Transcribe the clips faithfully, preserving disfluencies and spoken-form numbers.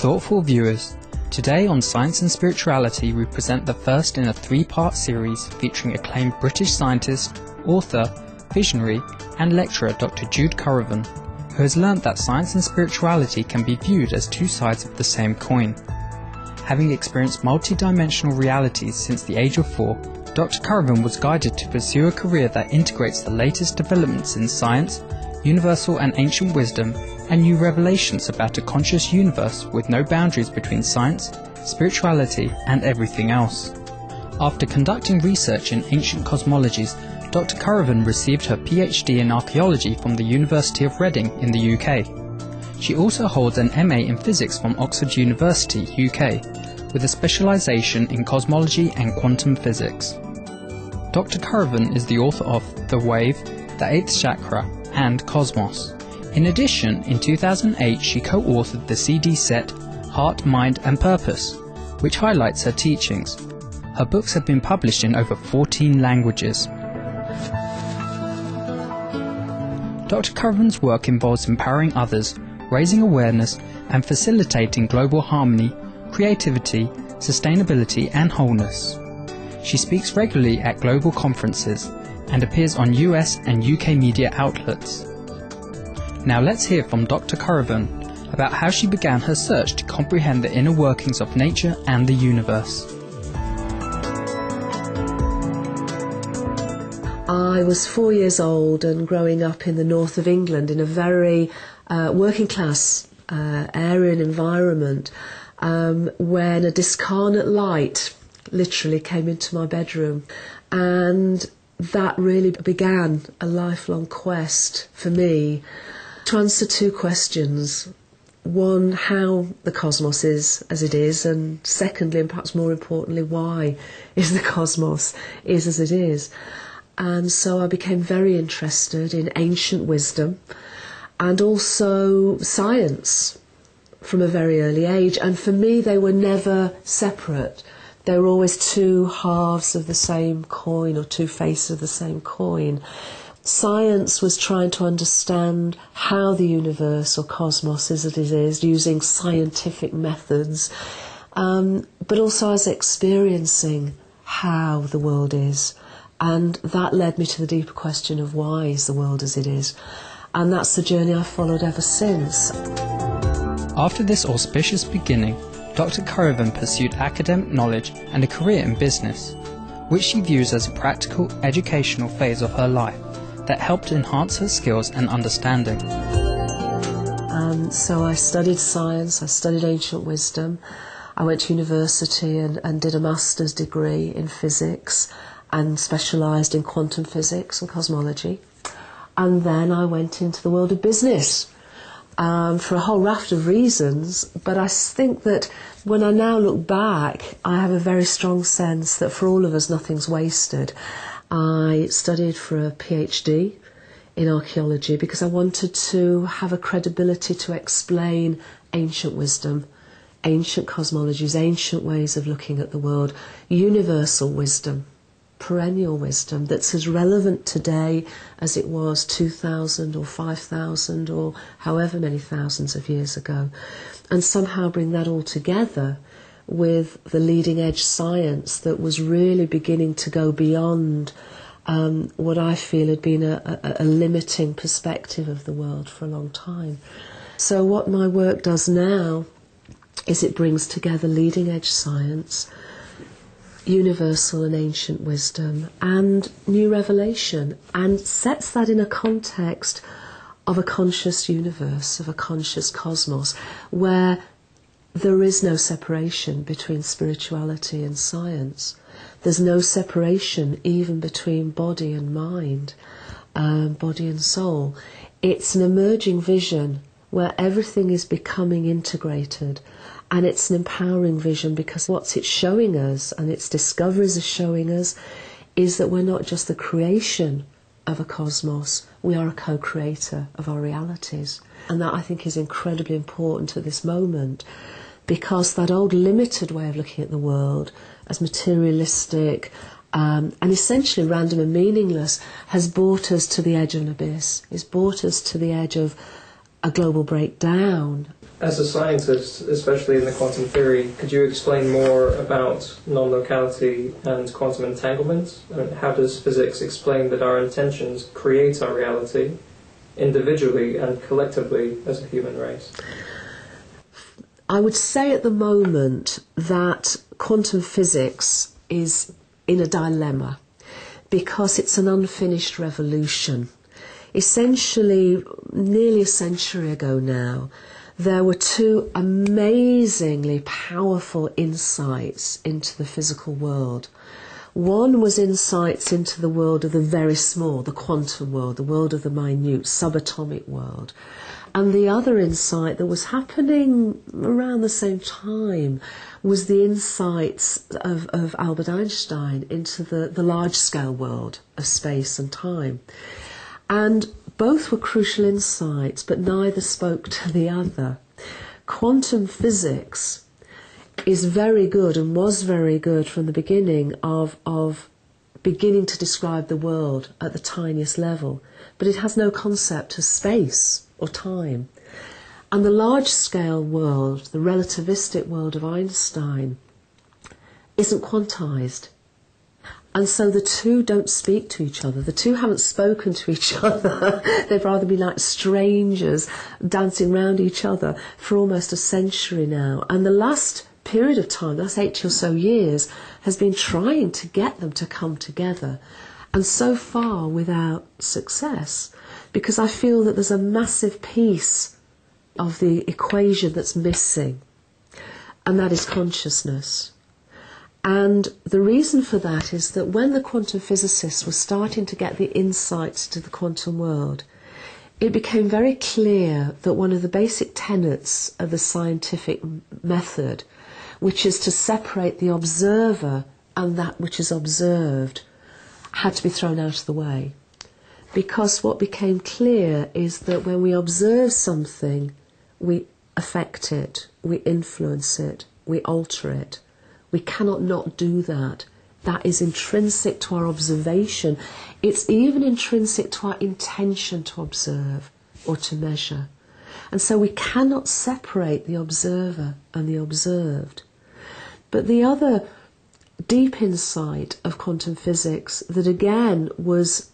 Thoughtful viewers, today on Science and Spirituality we present the first in a three-part series featuring acclaimed British scientist, author, visionary and lecturer Doctor Jude Currivan, who has learnt that science and spirituality can be viewed as two sides of the same coin. Having experienced multi-dimensional realities since the age of four, Doctor Currivan was guided to pursue a career that integrates the latest developments in science, universal and ancient wisdom, and new revelations about a conscious universe with no boundaries between science, spirituality, and everything else. After conducting research in ancient cosmologies, Doctor Currivan received her PhD in archaeology from the University of Reading in the U K. She also holds an M A in physics from Oxford University, U K, with a specialisation in cosmology and quantum physics. Doctor Currivan is the author of The Wave, The Eighth Chakra, and Cosmos. In addition, in two thousand eight she co-authored the C D set Heart, Mind and Purpose, which highlights her teachings. Her books have been published in over fourteen languages. Doctor Currivan's work involves empowering others, raising awareness and facilitating global harmony, creativity, sustainability and wholeness. She speaks regularly at global conferences and appears on U S and U K media outlets. Now let's hear from Doctor Currivan about how she began her search to comprehend the inner workings of nature and the universe. I was four years old and growing up in the north of England in a very uh, working class uh, area and environment um, when a discarnate light literally came into my bedroom, and that really began a lifelong quest for me to answer two questions. One, how the cosmos is as it is, and secondly, and perhaps more importantly, why is the cosmos is as it is. And so I became very interested in ancient wisdom and also science from a very early age, and for me they were never separate. They were always two halves of the same coin, or two faces of the same coin. Science was trying to understand how the universe or cosmos is as it is, using scientific methods, um, but also I was experiencing how the world is. And that led me to the deeper question of why is the world as it is. And that's the journey I've followed ever since. After this auspicious beginning, Doctor Currivan pursued academic knowledge and a career in business, which she views as a practical, educational phase of her life that helped enhance her skills and understanding. Um, so I studied science, I studied ancient wisdom, I went to university and, and did a master's degree in physics and specialised in quantum physics and cosmology. And then I went into the world of business um, for a whole raft of reasons, but I think that when I now look back, I have a very strong sense that for all of us nothing's wasted. I studied for a PhD in archaeology because I wanted to have a credibility to explain ancient wisdom, ancient cosmologies, ancient ways of looking at the world, universal wisdom, perennial wisdom that's as relevant today as it was two thousand or five thousand or however many thousands of years ago, and somehow bring that all together with the leading edge science that was really beginning to go beyond um, what I feel had been a, a, a limiting perspective of the world for a long time. So what my work does now is it brings together leading edge science, universal and ancient wisdom, and new revelation, and sets that in a context of a conscious universe, of a conscious cosmos, where there is no separation between spirituality and science. There's no separation even between body and mind, um, body and soul. It's an emerging vision where everything is becoming integrated, and it's an empowering vision because what it's showing us, and its discoveries are showing us, is that we're not just the creation of a cosmos, we are a co-creator of our realities. And that I think is incredibly important at this moment, because that old limited way of looking at the world as materialistic um, and essentially random and meaningless has brought us to the edge of an abyss, has brought us to the edge of a global breakdown, As a scientist, especially in the quantum theory, could you explain more about non-locality and quantum entanglement? And how does physics explain that our intentions create our reality, individually and collectively as a human race? I would say at the moment that quantum physics is in a dilemma because it's an unfinished revolution. Essentially, nearly a century ago now, there were two amazingly powerful insights into the physical world. One was insights into the world of the very small, the quantum world, the world of the minute, subatomic world. And the other insight that was happening around the same time was the insights of, of Albert Einstein into the, the large-scale world of space and time. And both were crucial insights, but neither spoke to the other. Quantum physics is very good and was very good from the beginning of, of beginning to describe the world at the tiniest level, but it has no concept of space or time. And the large-scale world, the relativistic world of Einstein, isn't quantized. And so the two don't speak to each other. The two haven't spoken to each other. They've rather been like strangers dancing around each other for almost a century now. And the last period of time, that's eighty or so years, has been trying to get them to come together. And so far without success, because I feel that there's a massive piece of the equation that's missing, and that is consciousness. And the reason for that is that when the quantum physicists were starting to get the insights to the quantum world, it became very clear that one of the basic tenets of the scientific method, which is to separate the observer and that which is observed, had to be thrown out of the way. Because what became clear is that when we observe something, we affect it, we influence it, we alter it. We cannot not do that. That is intrinsic to our observation. It's even intrinsic to our intention to observe or to measure. And so we cannot separate the observer and the observed. But the other deep insight of quantum physics that again was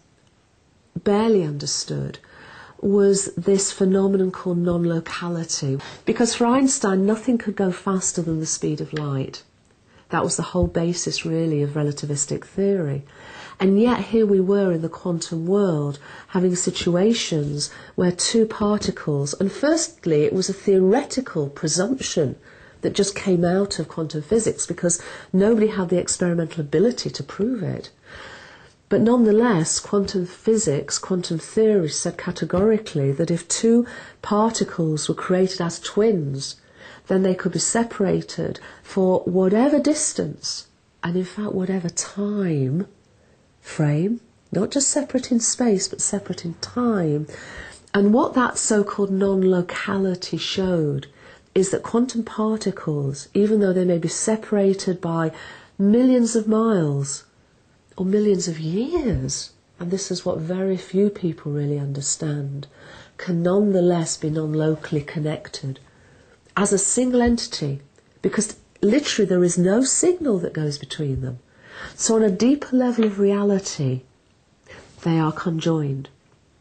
barely understood was this phenomenon called non-locality. Because for Einstein, nothing could go faster than the speed of light. That was the whole basis, really, of relativistic theory. And yet here we were in the quantum world having situations where two particles, and firstly it was a theoretical presumption that just came out of quantum physics because nobody had the experimental ability to prove it. But nonetheless, quantum physics, quantum theory said categorically that if two particles were created as twins, then they could be separated for whatever distance, and in fact whatever time frame, not just separate in space, but separate in time. And what that so-called non-locality showed is that quantum particles, even though they may be separated by millions of miles or millions of years, and this is what very few people really understand, can nonetheless be non-locally connected as a single entity, because literally there is no signal that goes between them. So on a deeper level of reality, they are conjoined.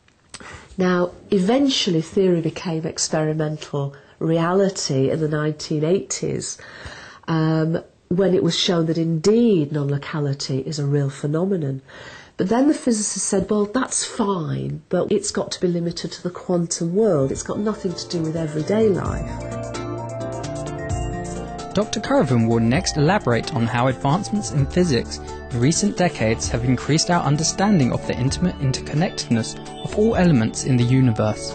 Now, eventually theory became experimental reality in the nineteen eighties, um, when it was shown that indeed non-locality is a real phenomenon. But then the physicists said, well, that's fine, but it's got to be limited to the quantum world. It's got nothing to do with everyday life. Doctor Caravan will next elaborate on how advancements in physics in recent decades have increased our understanding of the intimate interconnectedness of all elements in the universe.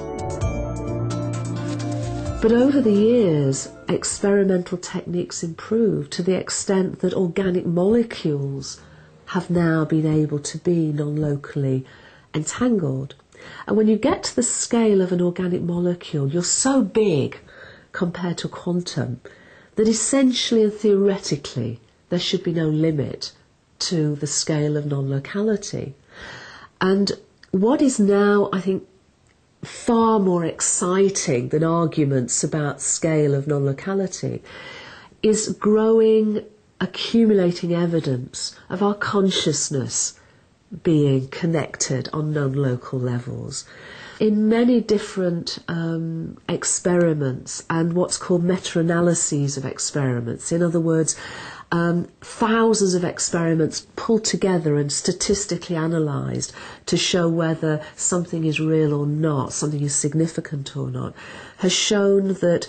But over the years, experimental techniques improved to the extent that organic molecules have now been able to be non-locally entangled. And when you get to the scale of an organic molecule, you're so big compared to quantum that essentially and theoretically there should be no limit to the scale of non-locality. And what is now, I think, far more exciting than arguments about scale of non-locality, is growing, accumulating evidence of our consciousness being connected on non-local levels. In many different um, experiments and what's called meta-analyses of experiments, in other words, um, thousands of experiments pulled together and statistically analysed to show whether something is real or not, something is significant or not, has shown that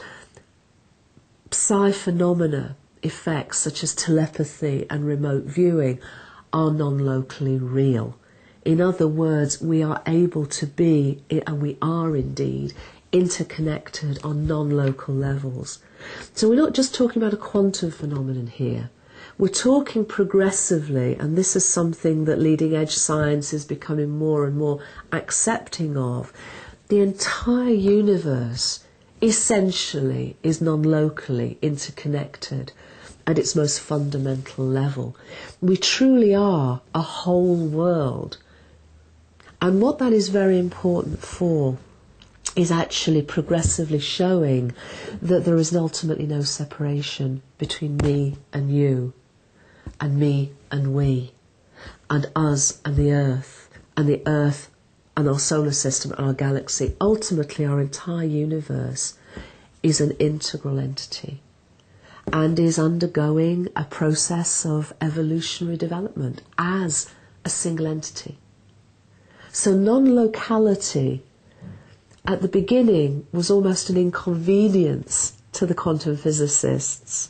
psi phenomena effects such as telepathy and remote viewing are non-locally real. In other words, we are able to be, and we are indeed, interconnected on non-local levels. So we're not just talking about a quantum phenomenon here. We're talking progressively, and this is something that leading edge science is becoming more and more accepting of. The entire universe essentially is non-locally interconnected at its most fundamental level. We truly are a whole world. And what that is very important for is actually progressively showing that there is ultimately no separation between me and you, and me and we, and us and the Earth, and the Earth and our solar system and our galaxy. Ultimately, our entire universe is an integral entity and is undergoing a process of evolutionary development as a single entity. So non-locality at the beginning was almost an inconvenience to the quantum physicists,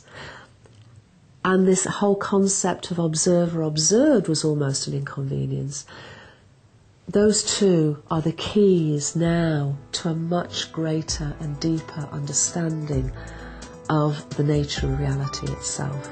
and this whole concept of observer observed was almost an inconvenience. Those two are the keys now to a much greater and deeper understanding of the nature of reality itself.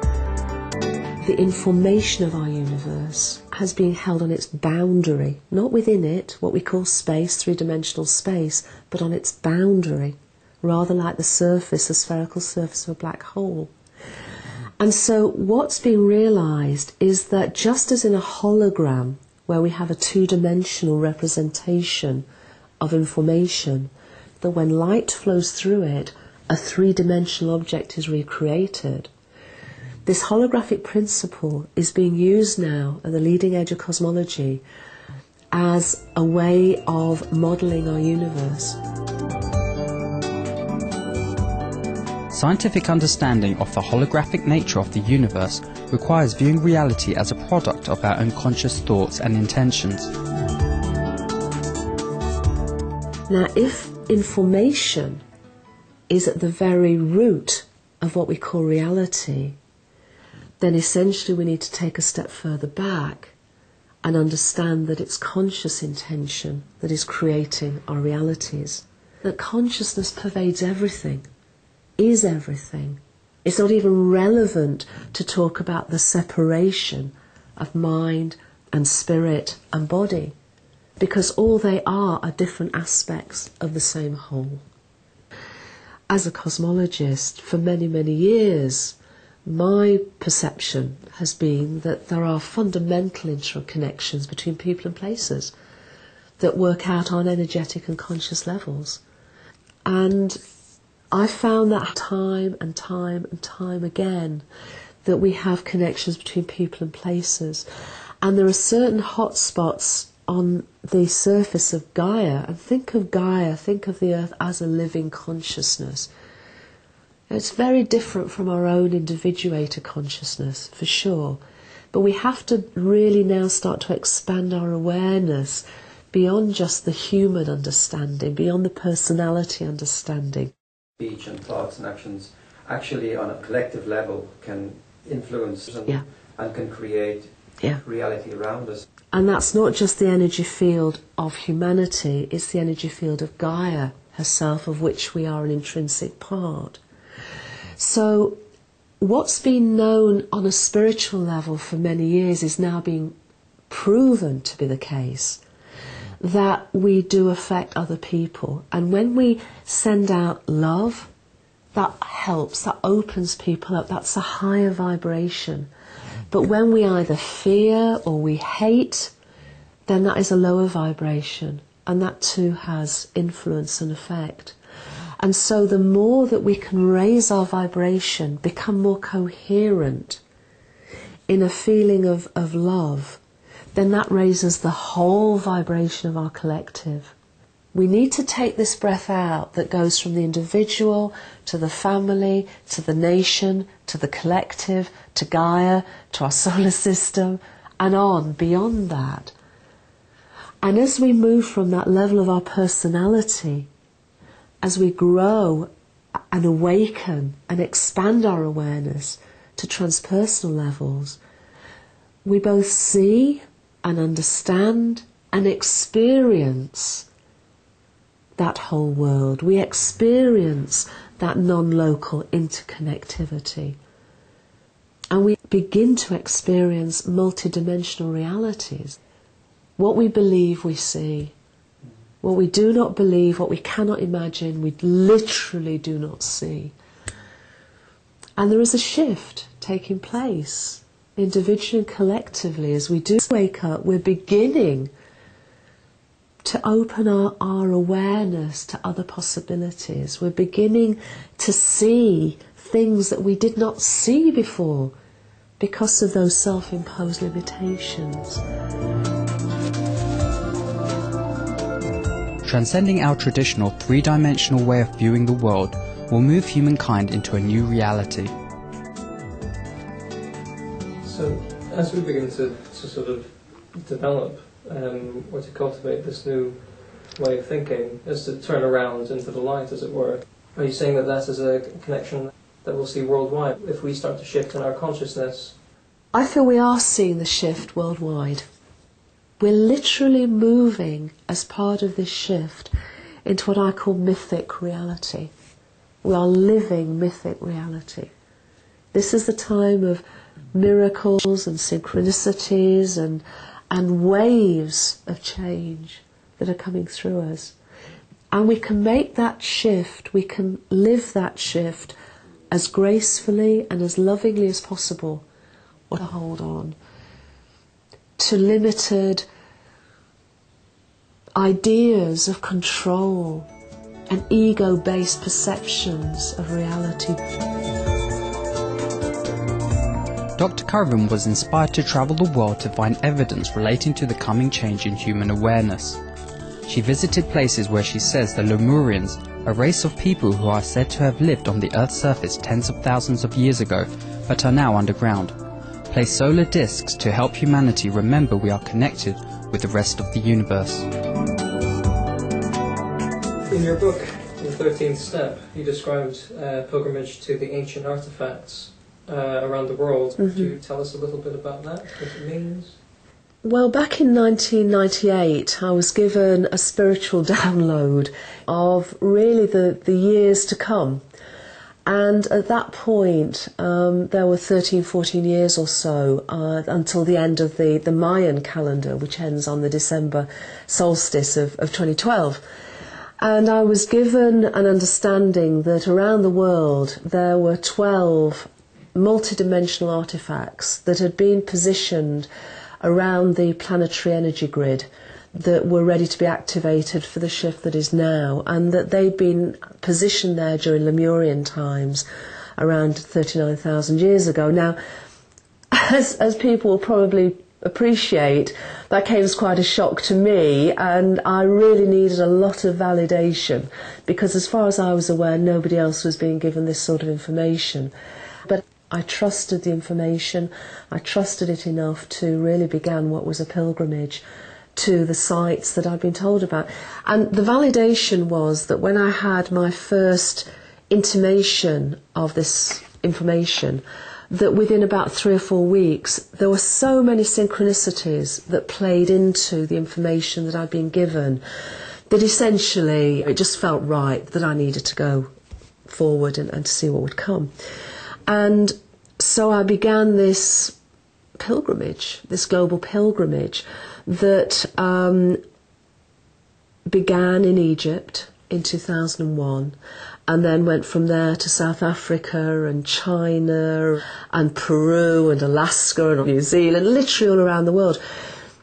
The information of our universe has been held on its boundary, not within it, what we call space, three-dimensional space, but on its boundary, rather like the surface, the spherical surface of a black hole. And so what's being realised is that just as in a hologram, where we have a two-dimensional representation of information, that when light flows through it, a three-dimensional object is recreated. This holographic principle is being used now at the leading edge of cosmology as a way of modelling our universe. Scientific understanding of the holographic nature of the universe requires viewing reality as a product of our unconscious thoughts and intentions. Now, if information is at the very root of what we call reality, then essentially we need to take a step further back and understand that it's conscious intention that is creating our realities. That consciousness pervades everything, is everything. It's not even relevant to talk about the separation of mind and spirit and body, because all they are are different aspects of the same whole. As a cosmologist, for many, many years, my perception has been that there are fundamental interconnections between people and places that work out on energetic and conscious levels. And I found that time and time and time again that we have connections between people and places. And there are certain hotspots on the surface of Gaia. And think of Gaia, think of the Earth as a living consciousness. It's very different from our own individuator consciousness, for sure. But we have to really now start to expand our awareness beyond just the human understanding, beyond the personality understanding. Speech and thoughts and actions actually on a collective level can influence and, yeah. and can create yeah. reality around us. And that's not just the energy field of humanity, it's the energy field of Gaia herself, of which we are an intrinsic part. So what's been known on a spiritual level for many years is now being proven to be the case, that we do affect other people. And when we send out love, that helps, that opens people up, that's a higher vibration. But when we either fear or we hate, then that is a lower vibration. and that too has influence and effect. And so the more that we can raise our vibration, become more coherent in a feeling of, of love, then that raises the whole vibration of our collective. We need to take this breath out that goes from the individual to the family, to the nation, to the collective, to Gaia, to our solar system, and on beyond that. And as we move from that level of our personality, as we grow and awaken and expand our awareness to transpersonal levels, we both see and understand and experience that whole world. We experience that non-local interconnectivity. And we begin to experience multidimensional realities. What we believe we see. What we do not believe, what we cannot imagine, we literally do not see. And there is a shift taking place, individually and collectively. As we do wake up, we're beginning to open our, our awareness to other possibilities. We're beginning to see things that we did not see before because of those self-imposed limitations. Transcending our traditional three-dimensional way of viewing the world will move humankind into a new reality. So, as we begin to, to sort of develop um, or to cultivate this new way of thinking, as to turn around into the light, as it were, are you saying that that is a connection that we'll see worldwide if we start to shift in our consciousness? I feel we are seeing the shift worldwide. We're literally moving as part of this shift into what I call mythic reality. We are living mythic reality. This is the time of miracles and synchronicities and, and waves of change that are coming through us. And we can make that shift, we can live that shift as gracefully and as lovingly as possible, or to hold on to limited ideas of control and ego-based perceptions of reality. Doctor Caravan was inspired to travel the world to find evidence relating to the coming change in human awareness. She visited places where she says the Lemurians, a race of people who are said to have lived on the Earth's surface tens of thousands of years ago, but are now underground, place solar discs to help humanity remember we are connected with the rest of the universe. In your book, The thirteenth Step, you described uh, pilgrimage to the ancient artifacts uh, around the world. Mm-hmm. Could you tell us a little bit about that, what it means? Well, back in nineteen ninety-eight, I was given a spiritual download of really the, the years to come. And at that point, um, there were thirteen, fourteen years or so uh, until the end of the, the Mayan calendar, which ends on the December solstice of, of twenty twelve. And I was given an understanding that around the world there were twelve multidimensional artifacts that had been positioned around the planetary energy grid that were ready to be activated for the shift that is now, and that they'd been positioned there during Lemurian times around thirty-nine thousand years ago. Now, as, as people will probably appreciate, that came as quite a shock to me, and I really needed a lot of validation, because as far as I was aware, nobody else was being given this sort of information. But I trusted the information, I trusted it enough to really begin what was a pilgrimage to the sites that I'd been told about. And the validation was that when I had my first intimation of this information, that within about three or four weeks there were so many synchronicities that played into the information that I'd been given that essentially it just felt right that I needed to go forward and, and to see what would come. And so I began this pilgrimage, this global pilgrimage that um, began in Egypt in two thousand one, and then went from there to South Africa and China and Peru and Alaska and New Zealand, literally all around the world.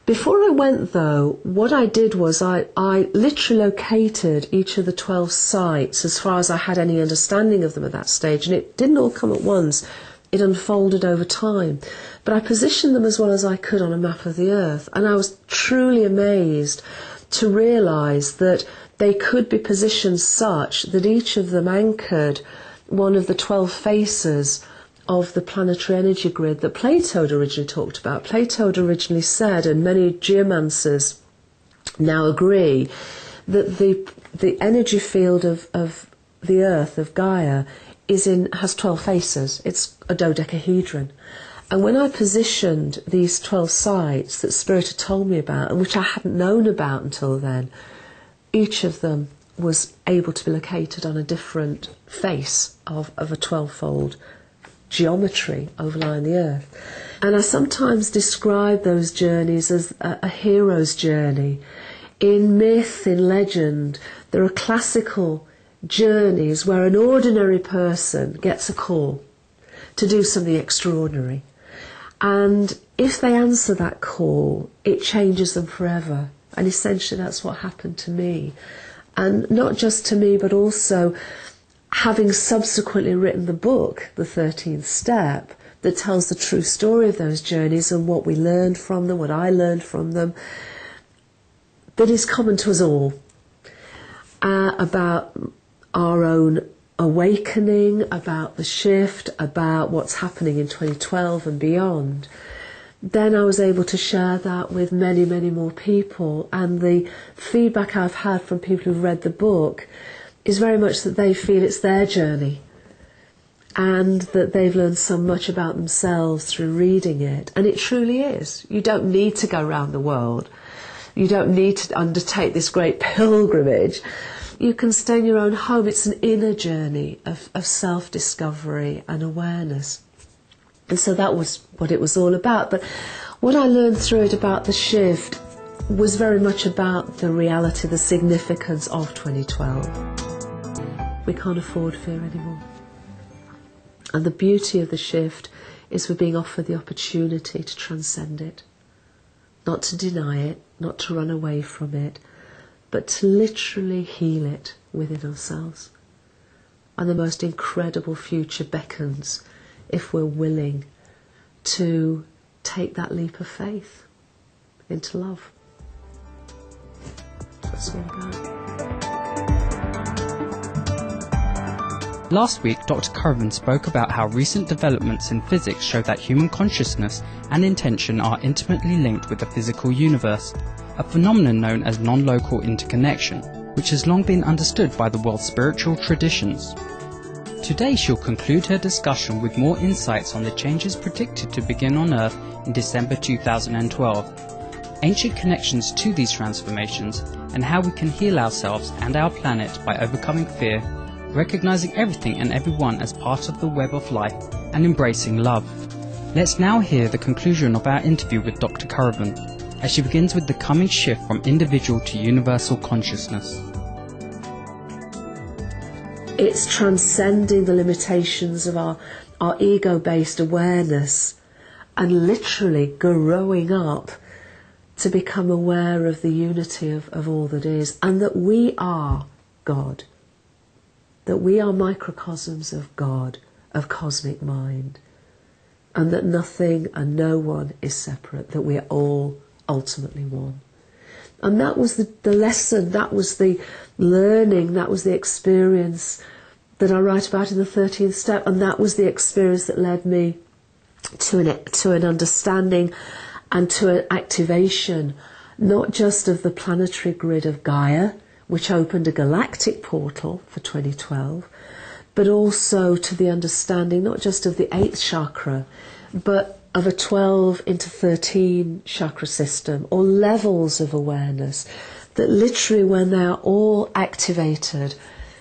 Before I went, though, what I did was I, I literally located each of the twelve sites as far as I had any understanding of them at that stage, and it didn't all come at once. It unfolded over time. But I positioned them as well as I could on a map of the earth, and I was truly amazed to realise that they could be positioned such that each of them anchored one of the twelve faces of the planetary energy grid that Plato had originally talked about. Plato had originally said, and many geomancers now agree, that the the energy field of, of the Earth, of Gaia, is in has twelve faces. It's a dodecahedron. And when I positioned these twelve sites that Spirit had told me about, and which I hadn't known about until then, each of them was able to be located on a different face of, of a twelve-fold geometry overlying the earth. And I sometimes describe those journeys as a, a hero's journey. In myth, in legend, there are classical journeys where an ordinary person gets a call to do something extraordinary. And if they answer that call, it changes them forever. And essentially that's what happened to me. And not just to me, but also having subsequently written the book, The thirteenth Step, that tells the true story of those journeys and what we learned from them, what I learned from them, that is common to us all, uh, about our own awakening, about the shift, about what's happening in twenty twelve and beyond. Then I was able to share that with many, many more people, and the feedback I've had from people who've read the book is very much that they feel it's their journey and that they've learned so much about themselves through reading it. And it truly is. You don't need to go around the world. You don't need to undertake this great pilgrimage. You can stay in your own home. It's an inner journey of, of self-discovery and awareness. And so that was what it was all about. But what I learned through it about the shift was very much about the reality, the significance of twenty twelve. We can't afford fear anymore. And the beauty of the shift is we're being offered the opportunity to transcend it. Not to deny it, not to run away from it, but to literally heal it within ourselves. And the most incredible future beckons if we're willing to take that leap of faith into love. That's all about. Last week, Doctor Caravan spoke about how recent developments in physics show that human consciousness and intention are intimately linked with the physical universe, a phenomenon known as non-local interconnection, which has long been understood by the world's spiritual traditions. Today she'll conclude her discussion with more insights on the changes predicted to begin on Earth in December two thousand twelve, ancient connections to these transformations, and how we can heal ourselves and our planet by overcoming fear, recognizing everything and everyone as part of the web of life, and embracing love. Let's now hear the conclusion of our interview with Doctor Caravan, as she begins with the coming shift from individual to universal consciousness. It's transcending the limitations of our, our ego-based awareness and literally growing up to become aware of the unity of, of all that is, and that we are God, that we are microcosms of God, of cosmic mind, and that nothing and no one is separate, that we are all ultimately one. And that was the, the lesson, that was the learning, that was the experience that I write about in the thirteenth Step, and that was the experience that led me to an, to an understanding and to an activation, not just of the planetary grid of Gaia, which opened a galactic portal for twenty twelve, but also to the understanding not just of the eighth chakra, but of a twelve into thirteen chakra system, or levels of awareness, that literally when they are all activated,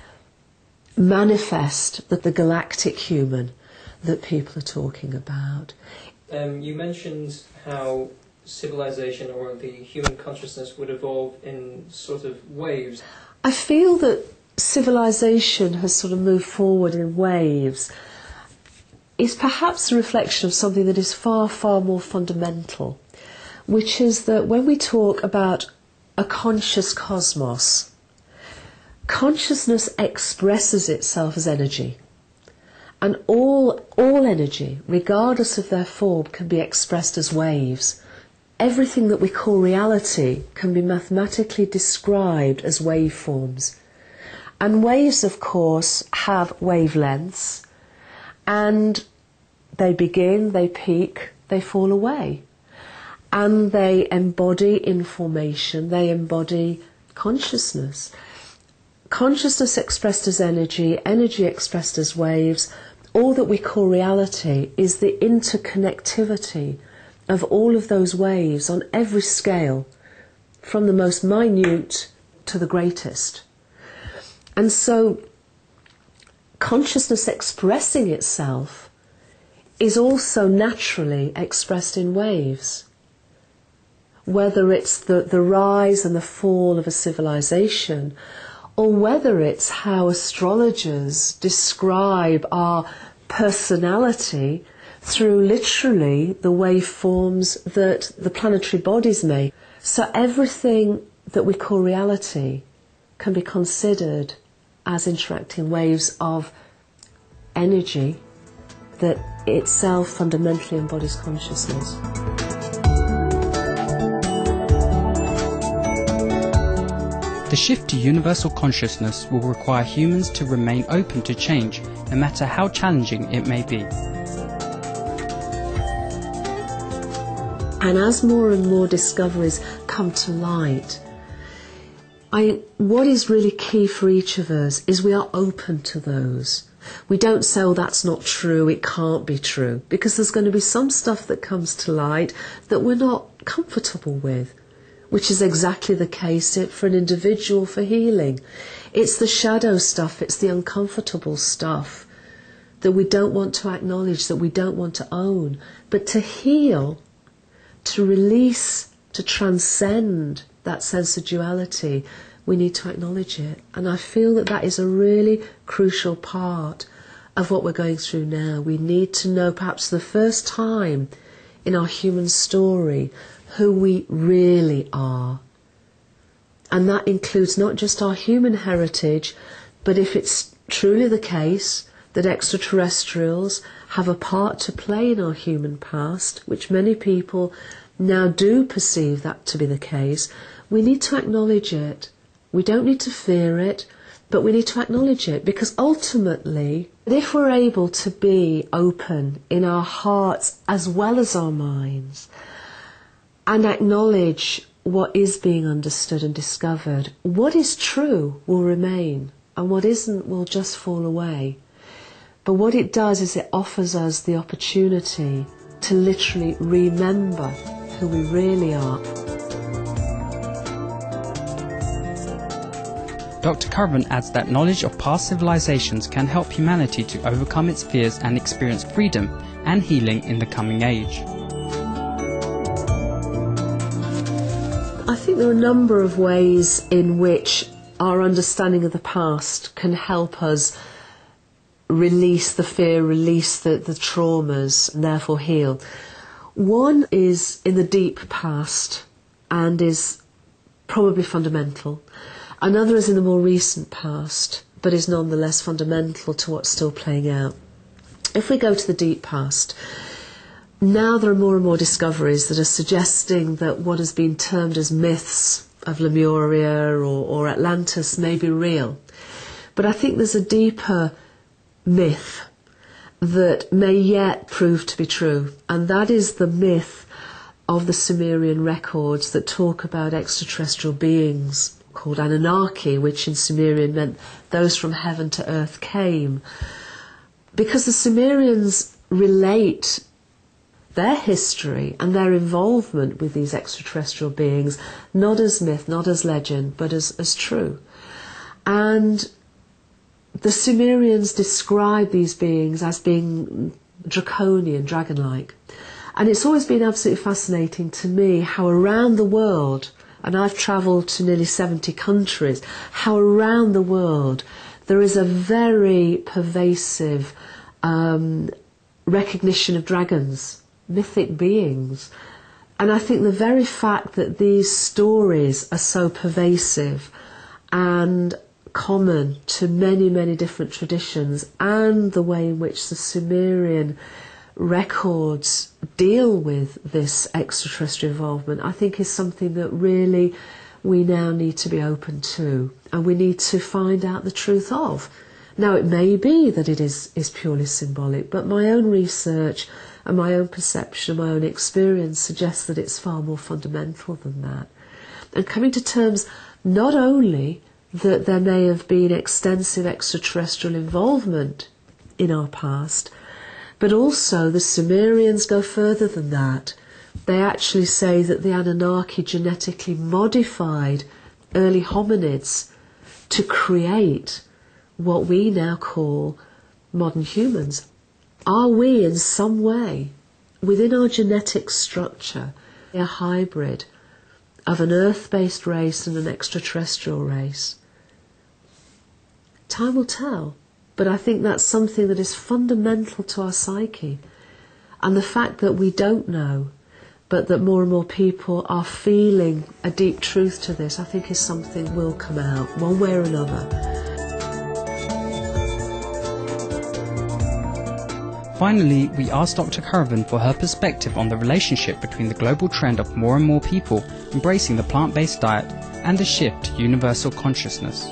manifest that the galactic human that people are talking about. Um, you mentioned how civilization or the human consciousness would evolve in sort of waves. I feel that civilization has sort of moved forward in waves. Is perhaps a reflection of something that is far, far more fundamental, which is that when we talk about a conscious cosmos, consciousness expresses itself as energy. And all, all energy, regardless of their form, can be expressed as waves. Everything that we call reality can be mathematically described as waveforms. And waves, of course, have wavelengths, and they begin, they peak, they fall away. And they embody information, they embody consciousness. Consciousness expressed as energy, energy expressed as waves, all that we call reality is the interconnectivity of all of those waves on every scale, from the most minute to the greatest. And so consciousness expressing itself is also naturally expressed in waves. Whether it's the, the rise and the fall of a civilization, or whether it's how astrologers describe our personality through literally the waveforms that the planetary bodies make. So everything that we call reality can be considered as interacting waves of energy that itself fundamentally embodies consciousness. The shift to universal consciousness will require humans to remain open to change, no matter how challenging it may be. And as more and more discoveries come to light, I, what is really key for each of us is we are open to those. We don't say, oh, that's not true, it can't be true, because there's going to be some stuff that comes to light that we're not comfortable with, which is exactly the case for an individual for healing. It's the shadow stuff, it's the uncomfortable stuff that we don't want to acknowledge, that we don't want to own. But to heal, to release, to transcend that sense of duality, we need to acknowledge it. And I feel that that is a really crucial part of what we're going through now. We need to know, perhaps the first time in our human story, who we really are. And that includes not just our human heritage, but if it's truly the case that extraterrestrials have a part to play in our human past, which many people now do perceive that to be the case, we need to acknowledge it. We don't need to fear it, but we need to acknowledge it, because ultimately, if we're able to be open in our hearts as well as our minds, and acknowledge what is being understood and discovered, what is true will remain, and what isn't will just fall away. But what it does is it offers us the opportunity to literally remember who we really are. Doctor Caravan adds that knowledge of past civilizations can help humanity to overcome its fears and experience freedom and healing in the coming age. I think there are a number of ways in which our understanding of the past can help us release the fear, release the, the traumas, and therefore heal. One is in the deep past and is probably fundamental. Another is in the more recent past, but is nonetheless fundamental to what's still playing out. If we go to the deep past, now there are more and more discoveries that are suggesting that what has been termed as myths of Lemuria or, or Atlantis may be real. But I think there's a deeper myth that may yet prove to be true, and that is the myth of the Sumerian records that talk about extraterrestrial beings called Anunnaki, which in Sumerian meant those from heaven to earth came. Because the Sumerians relate their history and their involvement with these extraterrestrial beings not as myth, not as legend, but as, as true. And the Sumerians describe these beings as being draconian, dragon-like. And it's always been absolutely fascinating to me how around the world, and I've travelled to nearly seventy countries, how around the world there is a very pervasive um, recognition of dragons, mythic beings, And I think the very fact that these stories are so pervasive and common to many, many different traditions, and the way in which the Sumerian records deal with this extraterrestrial involvement, I think is something that really we now need to be open to, and we need to find out the truth of. Now, it may be that it is, is purely symbolic, but my own research and my own perception, my own experience suggests that it's far more fundamental than that. And coming to terms not only that there may have been extensive extraterrestrial involvement in our past, but also the Sumerians go further than that. They actually say that the Anunnaki genetically modified early hominids to create what we now call modern humans. Are we in some way, within our genetic structure, a hybrid of an Earth-based race and an extraterrestrial race? Time will tell, but I think that's something that is fundamental to our psyche. And the fact that we don't know, but that more and more people are feeling a deep truth to this, I think is something will come out, one way or another. Finally, we asked Doctor Caravan for her perspective on the relationship between the global trend of more and more people embracing the plant-based diet and the shift to universal consciousness.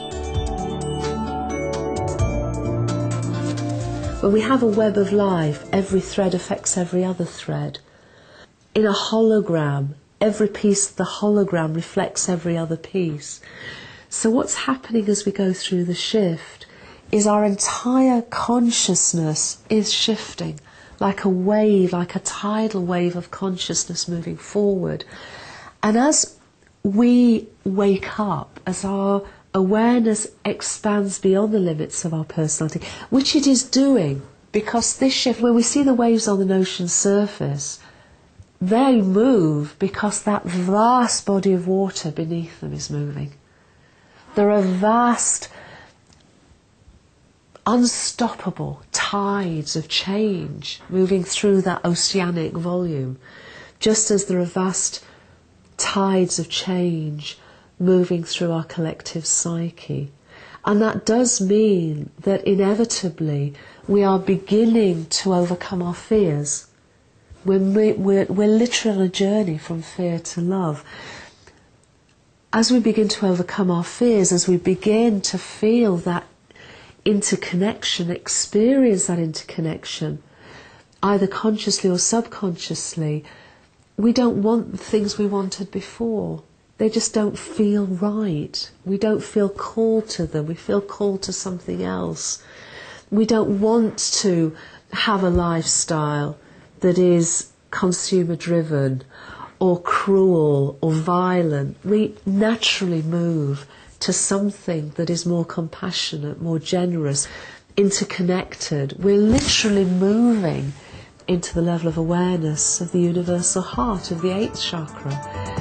When we have a web of life, every thread affects every other thread. In a hologram, every piece of the hologram reflects every other piece. So what's happening as we go through the shift is our entire consciousness is shifting, like a wave, like a tidal wave of consciousness moving forward. And as we wake up, as our awareness expands beyond the limits of our personality, which it is doing, because this shift, when we see the waves on the ocean surface, they move because that vast body of water beneath them is moving. There are vast, unstoppable tides of change moving through that oceanic volume, just as there are vast tides of change moving through our collective psyche. And that does mean that inevitably we are beginning to overcome our fears. We're, we're, we're literally on a journey from fear to love. As we begin to overcome our fears, as we begin to feel that interconnection, experience that interconnection, either consciously or subconsciously, we don't want the things we wanted before. They just don't feel right. We don't feel called to them. We feel called to something else. We don't want to have a lifestyle that is consumer driven or cruel or violent. We naturally move to something that is more compassionate, more generous, interconnected. We're literally moving into the level of awareness of the universal heart, of the eighth chakra.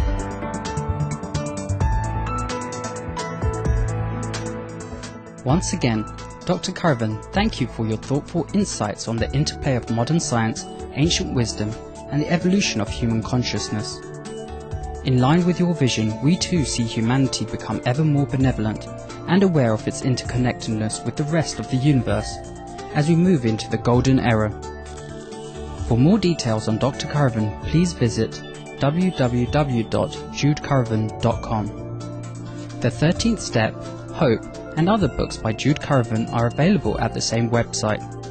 Once again, Doctor Caravan, thank you for your thoughtful insights on the interplay of modern science, ancient wisdom, and the evolution of human consciousness. In line with your vision, we too see humanity become ever more benevolent and aware of its interconnectedness with the rest of the universe as we move into the golden era. For more details on Doctor Caravan, please visit w w w dot jude caravan dot com. The thirteenth Step, Hope, and other books by Jude Caravan are available at the same website.